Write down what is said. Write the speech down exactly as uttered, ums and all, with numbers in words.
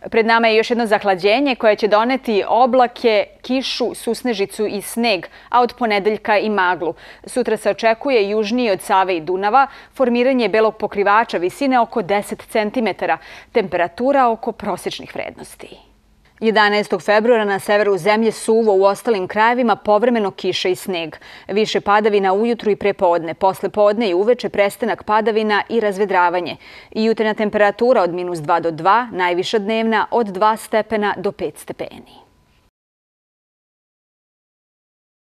Pred nama je još jedno zahlađenje koje će doneti oblake, kišu, susnežicu i sneg, a od ponedeljka i maglu. Sutra se očekuje južnije od Save i Dunava formiranje belog pokrivača visine oko deset centimetara, temperatura oko prosječnih vrednosti. jedanaestog februara na severu zemlje suvo, u ostalim krajevima povremeno kiša i sneg. Više padavina ujutru i prepodne, posle podne i uveče prestanak padavina i razvedravanje. I jutarnja temperatura od minus dva do dva, najviša dnevna od dva stepena do pet stepeni.